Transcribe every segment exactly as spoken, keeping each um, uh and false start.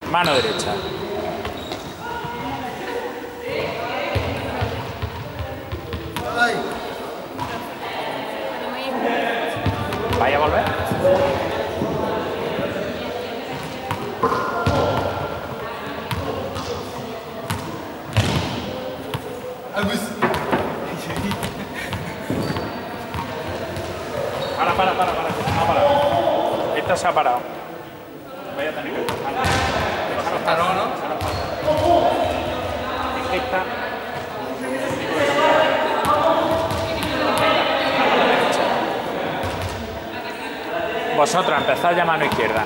Mano derecha. ¿Vaya a volver? Para, para, para, para. No ha parado. Esta se ha parado. Voy a tener que dejarlo. Dejaros parar, ¿no? Dejaros parar. Es que esta... Vosotros empezad ya mano izquierda.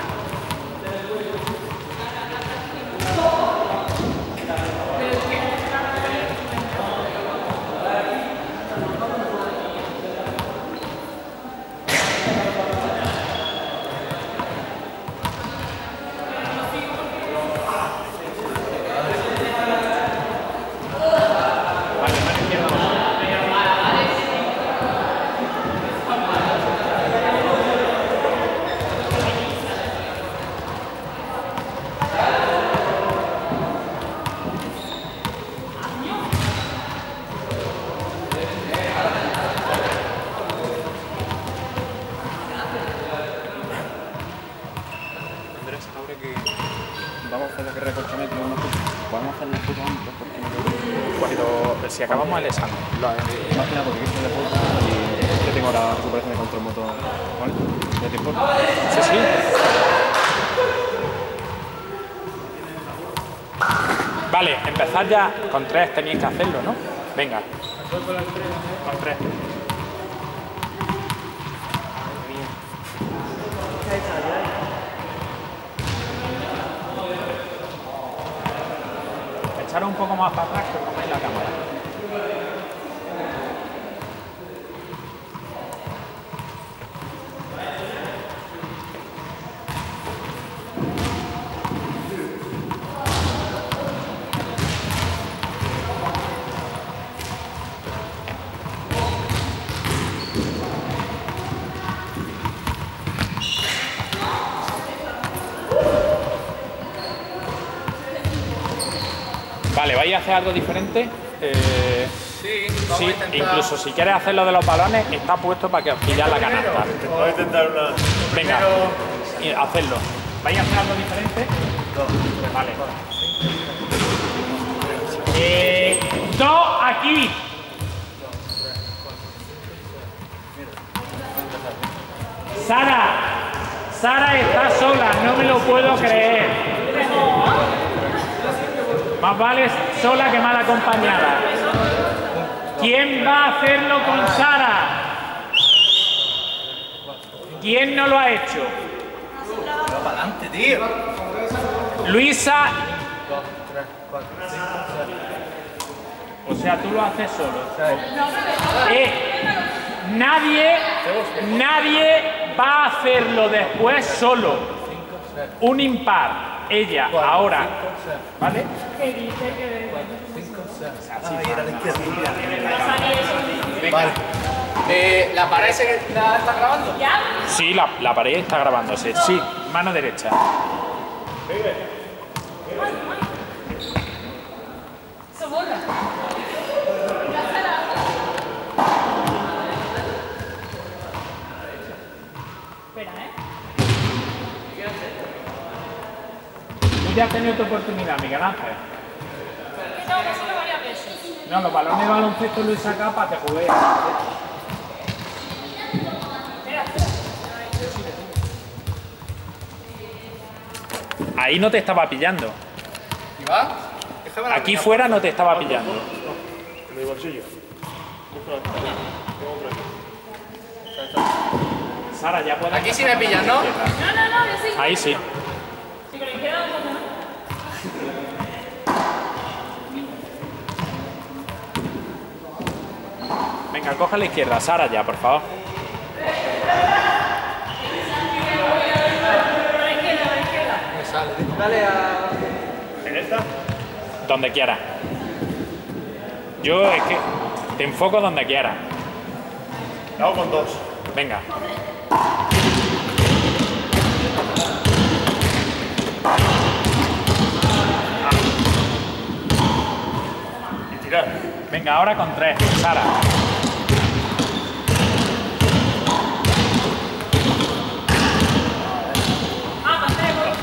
Si acabamos el examen, lo haré. Más que nada porque quiero de puta y yo tengo la recuperación de control motor. ¿Vale? ¿Ya te importa? Sí, sí. Vale, empezad ya con tres, tenéis que hacerlo, ¿no? Venga. Con tres. Echaros un poco más para atrás que coméis la cámara. Vale, ¿vais a hacer algo diferente? Eh, sí, vamos sí, a intentar... incluso si quieres hacer lo de los balones, está puesto para que os pilláis la canasta. Voy a intentar una... Venga, y hacerlo. ¿Vais a hacer algo diferente? No. Vale. Eh, dos aquí. Sara, Sara está sola, no me lo puedo creer. Más vale sola que mal acompañada. ¿Quién va a hacerlo con Sara? ¿Quién no lo ha hecho? Va para adelante, tío. Luisa. O sea, tú lo haces solo. Eh, nadie, nadie va a hacerlo después solo. Un impar. Ella, ahora. ¿Vale? Vale. Eh, ¿La pared se la está grabando? Sí, la, la pared está grabándose. Sí, mano derecha. Tú ya has tenido tu oportunidad, Miguel Ángel. No, no solo varias veces. No, los balones de baloncesto lo he sacado para que juguéis. Ahí no te estaba pillando. ¿Y va? Aquí fuera no te estaba pillando. En mi bolsillo. Sara, ya puedes... Aquí sí me pillan, ¿no? No, no, no, yo sí. Ahí sí. Sí, con la izquierda no. Venga, coge a la izquierda. Sara ya, por favor. Me sale. Dale a... ¿En esta? Donde quieras. Yo es que te enfoco donde quieras. Lo hago con dos. Venga. Venga, ahora con tres. Sara. Ah, con tres, voy.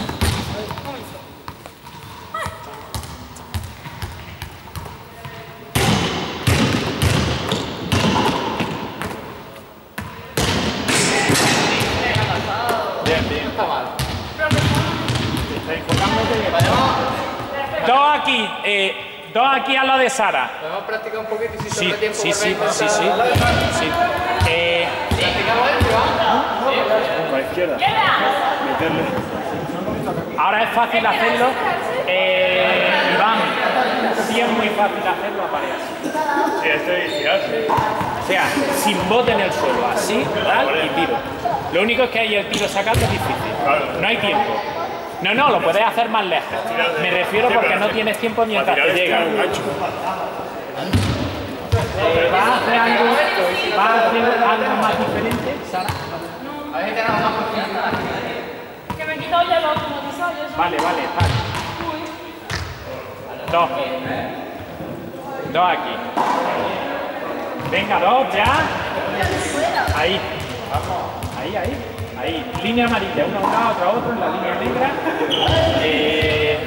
Bien, bien. No está mal. Estáis enfocándote. Dos aquí. Eh, dos aquí a lo de Sara. Podemos practicar un poquito y si Sí, sobra tiempo sí, sí, volvemos sí, a- sí. sí. Eh, ¿Practicamos esto, Iván? A la izquierda. Meterle. ahora es fácil hacerlo. Eh, Iván, sí es muy fácil hacerlo a parejas. Sí, estoy tirarse. O sea, sin bote en el suelo, así, tal, y tiro. Lo único es que ahí el tiro sacando es difícil. No hay tiempo. No, no, lo puedes hacer más lejos. Me refiero porque no tienes tiempo mientras te llega. Eh, ¿Vas a hacer algo, vas a hacer algo más diferente, Sara? A ver si tenemos más confianza. Que me quito ya los automatizadores. Vale, vale, vale. Dos. Dos aquí. Venga, dos, ya. Ahí. Ahí, ahí. Ahí. Línea amarilla. Uno a un lado, otro a otro en la línea negra. Eh...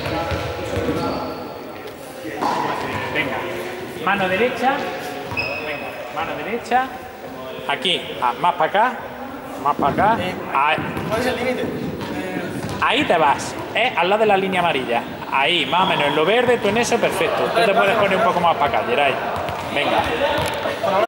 Venga. Mano derecha. Venga. Mano derecha. Aquí. Ah, más para acá. Más para acá. Ahí. ¿Cuál es el límite? Ahí te vas, ¿eh? Al lado de la línea amarilla. Ahí, más o menos. En lo verde, tú en eso, perfecto. Tú te puedes poner un poco más para acá, Geray. Venga.